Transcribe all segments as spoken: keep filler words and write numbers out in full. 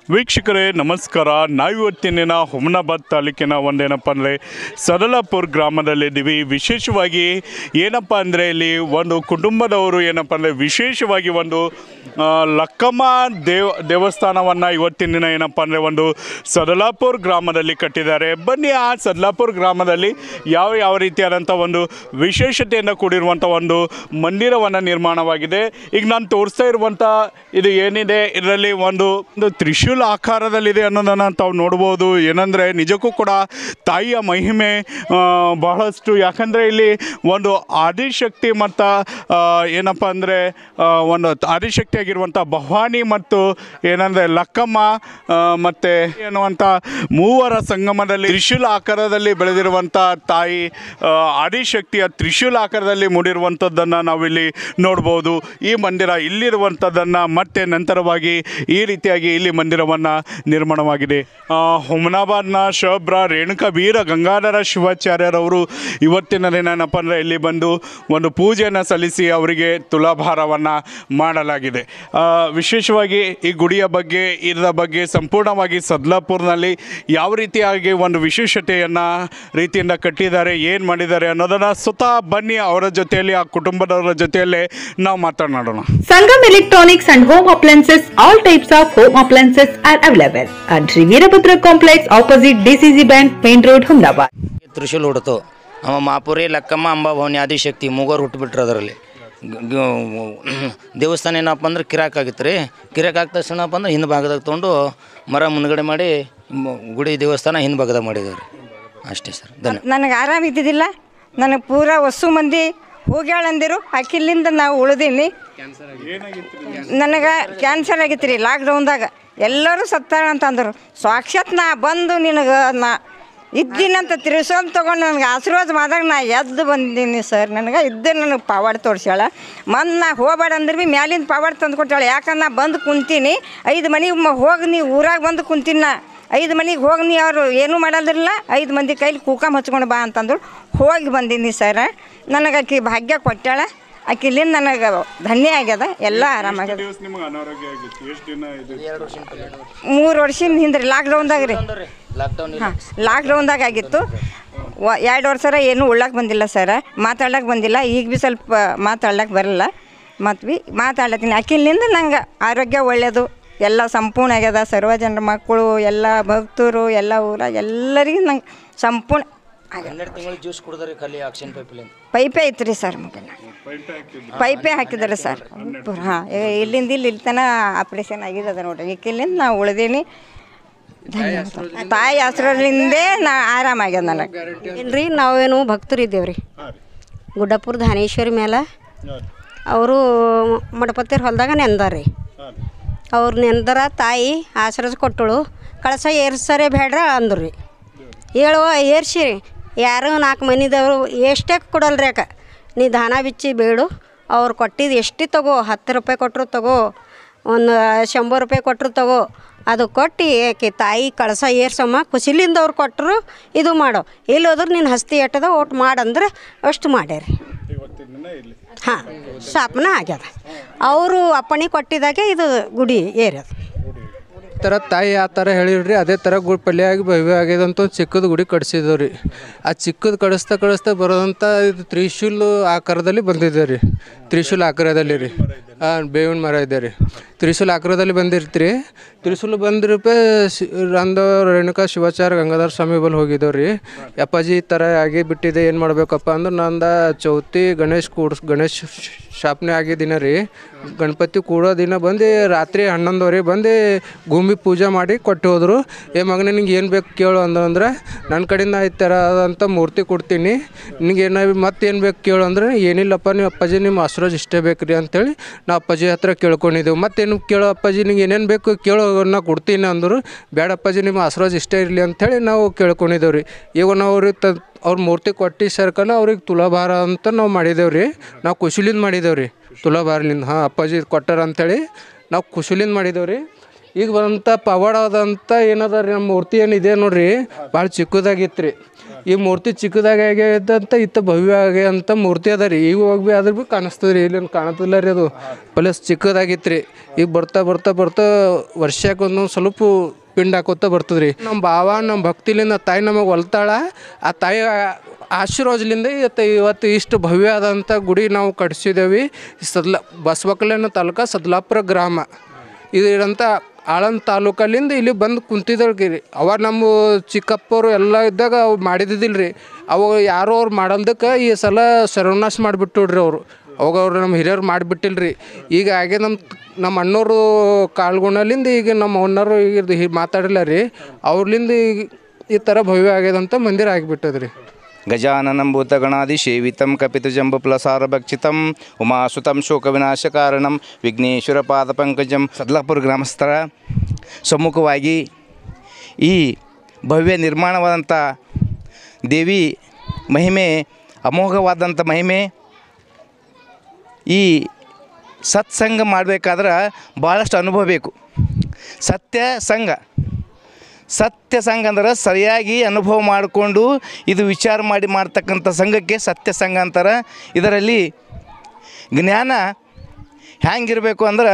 ವೀಕ್ಷಕರೇ ನಮಸ್ಕಾರ. ನಾವಿವತ್ತಿನ ಹುಮನಾಬಾದ್ ತಾಲೂಕಿನ ಒಂದೇನಪ್ಪ ಅಂದರೆ ಸದಲಾಪುರ ಗ್ರಾಮದಲ್ಲಿದ್ದೀವಿ. ವಿಶೇಷವಾಗಿ ಏನಪ್ಪ ಅಂದರೆ ಇಲ್ಲಿ ಒಂದು ಕುಟುಂಬದವರು ಏನಪ್ಪ ಅಂದರೆ ವಿಶೇಷವಾಗಿ ಒಂದು ಲಕ್ಕಮ್ಮ ದೇವ ದೇವಸ್ಥಾನವನ್ನು ಇವತ್ತಿನ ದಿನ ಏನಪ್ಪ ಅಂದರೆ ಒಂದು ಸದಲಾಪುರ ಗ್ರಾಮದಲ್ಲಿ ಕಟ್ಟಿದ್ದಾರೆ. ಬನ್ನಿ ಆ ಸದಲಾಪುರ ಗ್ರಾಮದಲ್ಲಿ ಯಾವ ಯಾವ ರೀತಿಯಾದಂಥ ಒಂದು ವಿಶೇಷತೆಯಿಂದ ಕೂಡಿರುವಂಥ ಒಂದು ಮಂದಿರವನ್ನು ನಿರ್ಮಾಣವಾಗಿದೆ. ಈಗ ನಾನು ತೋರಿಸ್ತಾ ಇರುವಂಥ ಇದು ಏನಿದೆ ಇದರಲ್ಲಿ ಒಂದು ಒಂದು ತ್ರಿಶೂಲ ಆಕಾರದಲ್ಲಿದೆ ಅನ್ನೋದನ್ನು ತಾವು ನೋಡ್ಬೋದು. ಏನಂದರೆ ನಿಜಕ್ಕೂ ಕೂಡ ತಾಯಿಯ ಮಹಿಮೆ ಬಹಳಷ್ಟು. ಯಾಕಂದರೆ ಇಲ್ಲಿ ಒಂದು ಆದಿಶಕ್ತಿ ಮತ್ತು ಏನಪ್ಪ ಅಂದರೆ ಒಂದು ಆದಿಶಕ್ತಿ ಆಗಿರುವಂಥ ಭವಾನಿ ಮತ್ತು ಏನಂದರೆ ಲಕ್ಕಮ್ಮ ಮತ್ತು ಎನ್ನುವಂಥ ಮೂವರ ಸಂಗಮದಲ್ಲಿ ತ್ರಿಶೂಲ ಆಕಾರದಲ್ಲಿ ಬೆಳೆದಿರುವಂಥ ತಾಯಿ ಆದಿಶಕ್ತಿಯ ತ್ರಿಶೂಲ ಆಕಾರದಲ್ಲಿ ಮೂಡಿರುವಂಥದ್ದನ್ನು ನಾವಿಲ್ಲಿ ನೋಡ್ಬೋದು. ಈ ಮಂದಿರ ಇಲ್ಲಿರುವಂಥದ್ದನ್ನು ಮತ್ತೆ ನಂತರವಾಗಿ ಈ ರೀತಿಯಾಗಿ ಇಲ್ಲಿ ಮಂದಿರವನ್ನು ನಿರ್ಮಾಣವಾಗಿದೆ. ಹುಮನಾಬಾದ್ನ ಶಬ್ರ ರೇಣುಕಾ ವೀರ ಗಂಗಾಧರ ಶಿವಾಚಾರ್ಯರವರು ಇವತ್ತಿನ ದಿನ ಏನಪ್ಪ ಅಂದರೆ ಇಲ್ಲಿ ಬಂದು ಒಂದು ಪೂಜೆಯನ್ನು ಸಲ್ಲಿಸಿ ಅವರಿಗೆ ತುಲಾಭಾರವನ್ನು ಮಾಡಲಾಗಿದೆ. ವಿಶೇಷವಾಗಿ ಈ ಗುಡಿಯ ಬಗ್ಗೆ ಇದರ ಬಗ್ಗೆ ಸಂಪೂರ್ಣವಾಗಿ ಸದಲಾಪುರನಲ್ಲಿ ಯಾವ ರೀತಿಯಾಗಿ ಒಂದು ವಿಶೇಷತೆಯನ್ನು ರೀತಿಯಿಂದ ಕಟ್ಟಿದ್ದಾರೆ, ಏನು ಮಾಡಿದ್ದಾರೆ ಅನ್ನೋದನ್ನು ಸ್ವತಃ ಬನ್ನಿ ಅವರ ಜೊತೆಯಲ್ಲಿ ಆ ಕುಟುಂಬದವರ ಜೊತೆಯಲ್ಲೇ ನಾವು ಮಾತನಾಡೋಣ. Sangam electronics and home appliances, all types of home appliances are available at Sri Veerabhadra Complex opposite D C C Bank, Main Road, Humnabad. ತ್ರಿಶೂಲ್ ಹೊಡ್ತು ಅವ ಮಾಪುರಿ ಲಕ್ಕಮ್ಮ ಅಂಬಾ ಭವಾನಿ ಆದಿಶಕ್ತಿ ಮೂಗರು ಹುಟ್ಟುಬಿಟ್ರು. ಅದರಲ್ಲಿ ದೇವಸ್ಥಾನ ಏನಪ್ಪ ಅಂದ್ರೆ ಕಿರಾಕ್ ಆಗಿತ್ತು ರೀ. ಕಿರಾಕ್ ಆಗ್ತ ತಕ್ಷಣಪ್ಪ ಅಂದ್ರೆ ಹಿಂದೆ ಭಾಗದಾಗ ತೊಗೊಂಡು ಮರ ಮುಂದ್ಗಡೆ ಮಾಡಿ ಗುಡಿ ದೇವಸ್ಥಾನ ಹಿಂದೆ ಭಾಗದಾಗ ಮಾಡಿದೇವೆ ರೀ. ಅಷ್ಟೇ ಸರ್. ಧನ್ಯ. ನನಗೆ ಆರಾಮ ಇದ್ದಿದ್ದಿಲ್ಲ. ನನಗೆ ಪೂರಾ ಹೊಸು ಮಂದಿ ಹೋಗ್ಯಾಳಂದಿರು ಅಕ್ಕಿಲಿಂದ ನಾವು ಉಳಿದೀನಿ. ನನಗೆ ಕ್ಯಾನ್ಸರ್ ಆಗಿತ್ತು ರೀ ಲಾಕ್ಡೌನ್ದಾಗ. ಎಲ್ಲರೂ ಸತ್ತಾಳ ಅಂತಂದರು. ಸಾಕ್ಷಾತ್ ನಾ ಬಂದು ನಿನಗೆ ನಾ ಇದ್ದೀನಂತ ತಿರ್ಸೋದು ತೊಗೊಂಡು ನನಗೆ ಆಶೀರ್ವಾದ ಮಾಡಿದಾಗ ನಾ ಎದ್ದು ಬಂದೀನಿ ಸರ್. ನನಗೆ ಇದ್ದೇ ನನಗೆ ಪಾವಾಡ್ ತೋರಿಸ್ಯಾಳ. ಮಂದು ನಾ ಹೋಗಬೇಡ ಅಂದ್ರೆ ಭೀ ಮ್ಯಾಲಿಂದ ಪಾವಾಡ್ ತಂದು ಕೊಟ್ಟಾಳೆ. ಯಾಕಂದ್ರೆ ನಾ ಬಂದು ಕುಂತೀನಿ ಐದು ಮನೆಗೆ ಹೋಗಿ ನೀವು ಊರಾಗ ಬಂದು ಕುಂತೀನಿ. ನಾ ಐದು ಮನೆಗೆ ಹೋಗಿ ನೀ ಅವರು ಏನೂ ಮಾಡಲ್ದಿರಲ್ಲ, ಐದು ಮಂದಿ ಕೈಲಿ ಕೂಕಮ್ ಹಚ್ಕೊಂಡು ಬಾ ಅಂತಂದ್ರು. ಹೋಗಿ ಬಂದೀನಿ ಸರ್. ನನಗೆ ಆಕಿ ಭಾಗ್ಯ ಕೊಟ್ಟಾಳ. ಆಕಿಲಿಂದ ನನಗೆ ಧನ್ಯ ಆಗ್ಯದ. ಎಲ್ಲ ಆರಾಮಾಗ್ಯದ. ಮೂರು ವರ್ಷದ ಹಿಂದೆ ರೀ ಲಾಕ್ಡೌನ್ದಾಗ ರೀ. ಹಾಂ ಲಾಕ್ಡೌನ್ದಾಗ ಆಗಿತ್ತು. ಎರಡು ವರ್ಷರ ಏನೂ ಉಳ್ಳಕ್ಕೆ ಬಂದಿಲ್ಲ ಸರ, ಮಾತಾಡ್ಲಕ್ಕೆ ಬಂದಿಲ್ಲ. ಈಗ ಭೀ ಸ್ವಲ್ಪ ಮಾತಾಡ್ಲಕ್ಕೆ ಬರಲ್ಲ. ಮತ್ತು ಭೀ ಮಾತಾಡ್ಲತ್ತೀನಿ. ಆಕಿಲಿಂದ ನಂಗೆ ಆರೋಗ್ಯ ಒಳ್ಳೆಯದು ಎಲ್ಲ ಸಂಪೂರ್ಣ ಆಗ್ಯದ. ಸರ್ವ ಜನರ ಮಕ್ಕಳು ಎಲ್ಲ ಭಕ್ತರು ಎಲ್ಲ ಊರ ಎಲ್ಲರಿಗೂ ನಂಗೆ ಸಂಪೂರ್ಣ ಜ್ಯೂಸ್ ಕುಡಿದ್ರಿ. ಖಾಲಿ ಆಕ್ಸಿಜನ್ ಪೈಪ್ಲಿಂದ ಪೈಪೇ ಐತೆ ರೀ ಸರ್. ಮುಗಿಲ್ಲ ಪೈಪೇ ಹಾಕಿದ್ದಾರೆ ಸರ್. ಹಾಂ ಇಲ್ಲಿಂದ ಇಲ್ಲಿ ಇಲ್ಲಿ ತನಕ ಆಪ್ರೇಷನ್ ಆಗಿದ್ದದ ನೋಡ್ರಿ. ಈಕಿಲ್ಲಿಂದ ನಾವು ಉಳಿದೀನಿ. ಧನ್ಯವಾದ. ತಾಯಿ ಆಶ್ರಯದಿಂದೇ ನಾ ಆರಾಮಾಗ್ಯದ ನನಗೆ. ಇಲ್ರಿ ನಾವೇನು ಭಕ್ತರಿದ್ದೇವೆ ರೀ. ಗುಡ್ಡಪುರ ಧಾನೇಶ್ವರಿ ಮೇಲೆ ಅವರು ಮಡಪತ್ತಿರ ಹೊಲದಾಗ ನೆಂದಾರ್ರಿ. ಅವ್ರು ನೆಂದರ ತಾಯಿ ಆಶ್ರಯ ಕೊಟ್ಟಳು. ಕಳಸ ಏರ್ಸರೇ ಬೇಡ್ರ ಅಂದ್ರು ರೀ. ಹೇಳುವ ಏರ್ಸಿ ಯಾರು ನಾಲ್ಕು ಮನಿದವರು ಎಷ್ಟೇ ಕೊಡಲ್ರಿ. ಯಾಕೆ ನೀ ದಾನ ಬಿಚ್ಚಿ ಬೇಡು. ಅವ್ರು ಕೊಟ್ಟಿದ್ದು ಎಷ್ಟು ತಗೋ, ಹತ್ತು ರೂಪಾಯಿ ಕೊಟ್ಟರು ತಗೋ, ಒಂದು ಶಂಬರ್ ರೂಪಾಯಿ ಕೊಟ್ಟರು ತಗೋ. ಅದು ಕೊಟ್ಟು ಯಾಕೆ ತಾಯಿ ಕಳಸ ಏರ್ಸಮ್ಮ ಖುಷಿಲಿಂದ ಅವ್ರು ಕೊಟ್ಟರು. ಇದು ಮಾಡೋ ಇಲ್ಲಿ ಹೋದ್ರೆ ನೀನು ಹಸ್ತಿ ಎಟ್ಟದ ಓಟ್ ಮಾಡಂದ್ರೆ ಅಷ್ಟು ಮಾಡ್ಯಾರಿ. ಹಾಂ ಸ್ಥಾಪನೆ ಆಗ್ಯದ. ಅವರು ಅಪ್ಪಣೆ ಕೊಟ್ಟಿದ್ದಾಗೆ ಇದು ಗುಡಿ ಏರ್ಯದ. ಥರ ತಾಯಿ ಆ ಥರ ಹೇಳಿದ್ರಿ. ಅದೇ ಥರ ಗುಡಿ ಪಲ್ಯಾಗಿ ಭವ್ಯ ಆಗ್ಯದಂತ ಒಂದು ಚಿಕ್ಕದು ಗುಡಿ ಕಟ್ಸಿದ್ದೇವೆ ರೀ. ಆ ಚಿಕ್ಕದು ಕಡಿಸ್ತಾ ಕಡಿಸ್ತಾ ಬರೋದಂಥ ಇದು ತ್ರಿಶೂಲ್ ಆಕಾರದಲ್ಲಿ ಬಂದಿದೆ ರೀ. ತ್ರಿಶೂಲ್ ಆಕಾರದಲ್ಲಿ ರೀ. ಹಾಂ ಬೇವಿನ ಮರ ಇದೆ ರೀ. ತ್ರಿಶೂಲ್ ಆಕಾರದಲ್ಲಿ ಬಂದಿರ್ತೀರಿ. ತ್ರಿಶೂಲ್ ಬಂದಿರಪ್ಪ ಶಿ ಅಂದ ರೇಣುಕಾ ಶಿವಾಚಾರ್ಯ ಗಂಗಾಧರ ಸ್ವಾಮಿ ಬಲ್ಲಿ ಹೋಗಿದ್ದೇವೆ ರೀ. ಅಪ್ಪಾಜಿ ಈ ಥರ ಆಗಿ ಬಿಟ್ಟಿದೆ, ಏನು ಮಾಡಬೇಕಪ್ಪ ಅಂದ್ರೆ ನಂದು ಚೌತಿ ಗಣೇಶ್ ಕೂಡ್ಸ್ ಗಣೇಶ್ ಶಾಪ್ನೆ ಆಗಿ ದಿನ ರೀ. ಗಣಪತಿ ಕೂಡೋ ದಿನ ಬಂದು ರಾತ್ರಿ ಹನ್ನೊಂದುವರೆಗೆ ಬಂದು ಭೂಮಿ ಪೂಜೆ ಮಾಡಿ ಕೊಟ್ಟು ಹೋದರು. ಏ ಮಗನ ನಿಂಗೆ ಏನು ಬೇಕು ಕೇಳು ಅಂದಂದ್ರೆ ನನ್ನ ಕಡೆಯಿಂದ ಈ ಥರ ಆದಂಥ ಮೂರ್ತಿ ಕೊಡ್ತೀನಿ, ನಿನಗೆ ಏನ ಮತ್ತೇನು ಬೇಕು ಕೇಳು ಅಂದ್ರೆ ಏನಿಲ್ಲಪ್ಪ ನೀವು ಅಪ್ಪಾಜಿ ನಿಮ್ಮ ಆಶೀರ್ವಾದ ಇಷ್ಟೇ ಬೇಕು ರೀ ಅಂಥೇಳಿ ನಾವು ಅಪ್ಪಾಜಿ ಹತ್ರ ಕೇಳ್ಕೊಂಡಿದ್ದೆವು. ಮತ್ತೇನು ಕೇಳೋ ಅಪ್ಪಾಜಿ ನಿಂಗೆ ಏನೇನು ಬೇಕು ಕೇಳೋ ನಾ ಕೊಡ್ತೀನಿ ಅಂದರು. ಬೇಡ ಅಪ್ಪಾಜಿ ನಿಮ್ಮ ಆಶೀರ್ವಾದ ಇಷ್ಟೇ ಇರಲಿ ಅಂಥೇಳಿ ನಾವು ಕೇಳ್ಕೊಂಡಿದ್ದೇವೆ ರೀ. ಈಗ ನಾವು ಅವ್ರಿಗೆ ತ ಅವ್ರ ಮೂರ್ತಿ ಕೊಟ್ಟು ಸರ್ಕಲ್ಲ ಅವ್ರಿಗೆ ತುಲಾಭಾರ ಅಂತ ನಾವು ಮಾಡಿದ್ದೇವೆ ರೀ. ನಾವು ಖುಷಿಲಿಂದ ಮಾಡಿದ್ದೇವೆ ರೀ ತುಲಾಭಾರಲಿಂದ. ಹಾಂ ಅಪ್ಪಾಜಿ ಕೊಟ್ಟಾರ ಅಂಥೇಳಿ ನಾವು ಖುಷಿಲಿಂದ ಮಾಡಿದ್ದೇವೆ ರೀ. ಈಗ ಬಂದಂಥ ಪವಾಡಾದಂಥ ಏನದ ರೀ ನಮ್ಮ ಮೂರ್ತಿ ಏನಿದೆ ನೋಡ್ರಿ ಭಾಳ ಚಿಕ್ಕದಾಗಿತ್ತು ರೀ. ಈ ಮೂರ್ತಿ ಚಿಕ್ಕದಾಗ ಆಗ್ಯದಂತ ಇತ್ತ ಭವ್ಯ ಆಗ್ಯಂತ ಮೂರ್ತಿ ಅದ ರೀ. ಈಗ ಹೋಗಿ ಭೀ ಅದ್ರ ಭೀ ಕಾಣಿಸ್ತದೆ ರೀ, ಇಲ್ಲೇನು ಕಾಣತ್ತಿಲ್ಲ ರೀ. ಅದು ಪ್ಲಸ್ ಚಿಕ್ಕದಾಗಿತ್ತು ರೀ. ಈಗ ಬರ್ತಾ ಬರ್ತಾ ಬರ್ತಾ ವರ್ಷಕ್ಕೆ ಒಂದೊಂದು ಸ್ವಲ್ಪ ಪಿಂಡ್ ಹಾಕೋತ ಬರ್ತದೆ ರೀ. ನಮ್ಮ ಭಾವ ನಮ್ಮ ಭಕ್ತಿಲಿಂದ ತಾಯಿ ನಮಗೆ ಹೊಲ್ತಾಳ. ಆ ತಾಯಿ ಆಶೀರ್ವಾದಲಿಂದ ಇವತ್ತು ಇವತ್ತು ಇಷ್ಟು ಭವ್ಯ ಆದಂಥ ಗುಡಿ ನಾವು ಕಟ್ಸಿದ್ದೇವೆ. ಸದ್ಲ ಬಸವಕಲ್ಯಾಣ ತಾಲೂಕು ಸದ್ಲಾಪುರ ಗ್ರಾಮ ಇದಂಥ ಆಳಂದ ತಾಲೂಕಲ್ಲಿಂದ ಇಲ್ಲಿ ಬಂದು ಕುಂತಿದ್ದವ್ರಿಗೆ ರೀ. ಅವಾಗ ನಮ್ಮ ಚಿಕ್ಕಪ್ಪರು ಎಲ್ಲ ಇದ್ದಾಗ ಅವು ಮಾಡಿದ್ದಿಲ್ಲ ರೀ. ಅವಾಗ ಯಾರೋ ಅವ್ರು ಮಾಡಲ್ದಕ್ಕೆ ಈ ಸಲ ಸರ್ವನಾಶ ಮಾಡಿಬಿಟ್ಟುಡ್ರಿ ಅವರು. ಅವಾಗ ಅವ್ರು ನಮ್ಮ ಹಿರಿಯರು ಮಾಡಿಬಿಟ್ಟಿಲ್ಲ ರೀ. ಈಗ ಹಾಗೆ ನಮ್ಮ ನಮ್ಮ ಅಣ್ಣವರು ಕಾಲ್ಗುಣಲಿಂದ ಈಗ ನಮ್ಮ ಅಣ್ಣರು ಈಗ ಮಾತಾಡಿಲ್ಲ ರೀ. ಅವ್ರಲಿಂದ ಈಗ ಈ ಥರ ಭವ್ಯ ಆಗ್ಯದಂತ ಮಂದಿರ ಆಗಿಬಿಟ್ಟದ ರೀ. ಗಜಾನನಂ ಭೂತಗಣಾದಿಸೇವಿತಂ ಕಪಿತಜಂಬುಪ್ಲಸಾರಭಕ್ಷಿತಂ ಉಮಾಸುತಂ ಶೋಕವಿನಾಶಕಾರಣಂ ವಿಘ್ನೇಶ್ವರ ಪಾದಪಂಕಜಂ. ಸದ್ಲಾಪುರ ಗ್ರಾಮಸ್ಥರ ಸಮ್ಮುಖವಾಗಿ ಈ ಭವ್ಯ ನಿರ್ಮಾಣವಾದಂಥ ದೇವಿ ಮಹಿಮೆ ಅಮೋಘವಾದಂಥ ಮಹಿಮೆ. ಈ ಸತ್ಸಂಗ ಮಾಡಬೇಕಾದ್ರೆ ಭಾಳಷ್ಟು ಅನುಭವ ಬೇಕು. ಸತ್ಯ ಸಂಘ ಸತ್ಯ ಸಂಘ ಅಂದ್ರೆ ಸರಿಯಾಗಿ ಅನುಭವ ಮಾಡಿಕೊಂಡು ಇದು ವಿಚಾರ ಮಾಡಿ ಮಾಡ್ತಕ್ಕಂಥ ಸಂಘಕ್ಕೆ ಸತ್ಯ ಸಂಘ ಅಂತಾರೆ. ಇದರಲ್ಲಿ ಜ್ಞಾನ ಹ್ಯಾಂಗಿರಬೇಕು ಅಂದ್ರೆ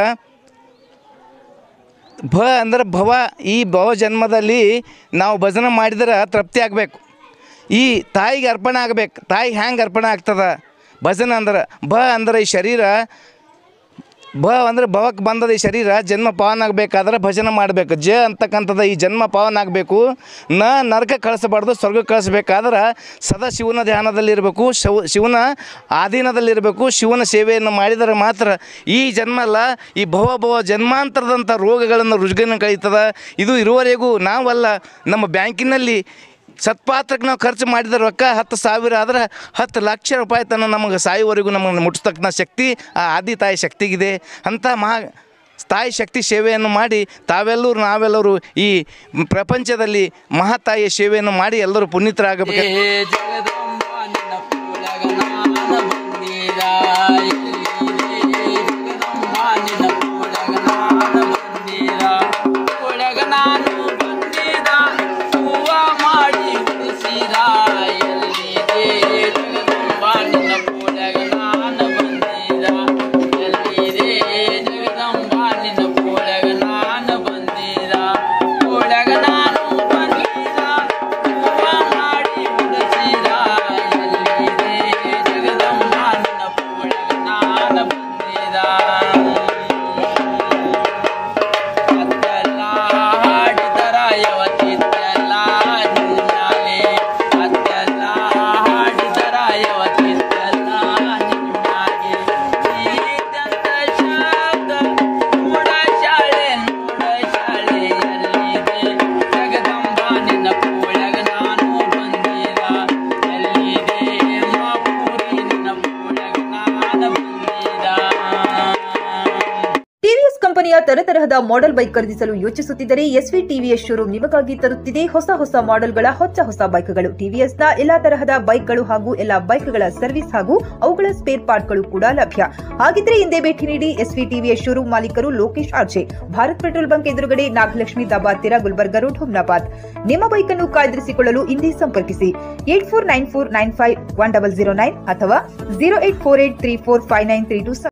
ಭ ಅಂದ್ರೆ ಭವ. ಈ ಭವ ಜನ್ಮದಲ್ಲಿ ನಾವು ಭಜನೆ ಮಾಡಿದ್ರೆ ತೃಪ್ತಿ ಆಗಬೇಕು. ಈ ತಾಯಿಗೆ ಅರ್ಪಣೆ ಆಗಬೇಕು. ತಾಯಿಗೆ ಹ್ಯಾಂಗೆ ಅರ್ಪಣೆ ಆಗ್ತದೆ ಭಜನೆ ಅಂದ್ರೆ ಭ ಅಂದ್ರೆ ಈ ಶರೀರ ಭ ಅಂದರೆ ಭವಕ್ಕೆ ಬಂದದ ಈ ಶರೀರ ಜನ್ಮ ಪಾವನ ಆಗಬೇಕಾದ್ರೆ ಭಜನೆ ಮಾಡಬೇಕು. ಜ ಅಂತಕ್ಕಂಥದ್ದು ಈ ಜನ್ಮ ಪಾವನ ಆಗಬೇಕು. ನ ನರಕ ಕಳಿಸಬಾರ್ದು, ಸ್ವರ್ಗ ಕಳಿಸ್ಬೇಕಾದ್ರೆ ಸದಾ ಶಿವನ ಧ್ಯಾನದಲ್ಲಿರಬೇಕು, ಶಿವ ಶಿವನ ಆಧೀನದಲ್ಲಿರಬೇಕು. ಶಿವನ ಸೇವೆಯನ್ನು ಮಾಡಿದರೆ ಮಾತ್ರ ಈ ಜನ್ಮ ಅಲ್ಲ ಈ ಭವ ಭವ ಜನ್ಮಾಂತರದಂಥ ರೋಗಗಳನ್ನು ರುಜುಗನ ಕಳೀತದೆ. ಇದು ಇರುವವರೆಗೂ ನಾವಲ್ಲ, ನಮ್ಮ ಬ್ಯಾಂಕಿನಲ್ಲಿ ಸತ್ಪಾತ್ರಕ್ಕೆ ನಾವು ಖರ್ಚು ಮಾಡಿದ ರೊಕ್ಕ ಹತ್ತು ಸಾವಿರ ಆದ್ರೆ ಹತ್ತು ಲಕ್ಷ ರೂಪಾಯಿ ತನಕ ನಮಗೆ ಸಾಯುವವರೆಗೂ ನಮಗೆ ಮುಟ್ಟಿಸ್ತಕ್ಕಂಥ ಶಕ್ತಿ ಆ ಆದಿ ತಾಯಿ ಶಕ್ತಿಗಿದೆ. ಅಂಥ ಮಹಾ ತಾಯಿ ಶಕ್ತಿ ಸೇವೆಯನ್ನು ಮಾಡಿ ತಾವೆಲ್ಲರೂ ನಾವೆಲ್ಲರೂ ಈ ಪ್ರಪಂಚದಲ್ಲಿ ಮಹಾತಾಯಿಯ ಸೇವೆಯನ್ನು ಮಾಡಿ ಎಲ್ಲರೂ ಪುನೀತರಾಗಬೇಕು. ಕಂಪನಿಯ ತರತರಹದ ಮಾಡೆಲ್ ಬೈಕ್ ಖರೀದಿಸಲು ಯೋಚಿಸುತ್ತಿದ್ದರೆ ಎಸ್ವಿ ಟಿವಿಎಸ್ ಶೋರೂಮ್ ನಿಮಗಾಗಿ ತರುತ್ತಿದೆ ಹೊಸ ಹೊಸ ಮಾಡೆಲ್ಗಳ ಹೊಸ ಹೊಸ ಬೈಕ್ಗಳು. ಟಿವಿಎಸ್ನ ಎಲ್ಲಾ ತರಹದ ಬೈಕ್ಗಳು ಹಾಗೂ ಎಲ್ಲಾ ಬೈಕ್ಗಳ ಸರ್ವಿಸ್ ಹಾಗೂ ಅವುಗಳ ಸ್ಪೇರ್ ಪಾರ್ಟ್ಗಳು ಕೂಡ ಲಭ್ಯ. ಹಾಗಿದ್ರೆ ಹಿಂದೆ ಭೇಟಿ ನೀಡಿ ಎಸ್ವಿ ಟಿವಿಎಸ್ ಶೋರೂಮ್ ಮಾಲೀಕರು Lokesh RJ, Bharat petrol bunk ಎದುರುಗಡೆ, ನಾಗಲಕ್ಷ್ಮಿ ದಾಬಾ ಹತ್ತಿರ, ಗುಲ್ಬರ್ಗ ರೋಡ್, ಹುಮ್ನಾಬಾದ್. ನಿಮ್ಮ ಬೈಕ್ ಅನ್ನು ಕಾಯ್ದಿರಿಸಿಕೊಳ್ಳಲು ಹಿಂದೆ ಸಂಪರ್ಕಿಸಿ eight four nine four nine five one double zero nine ಅಥವಾ zero eight four eight three four five nine three two.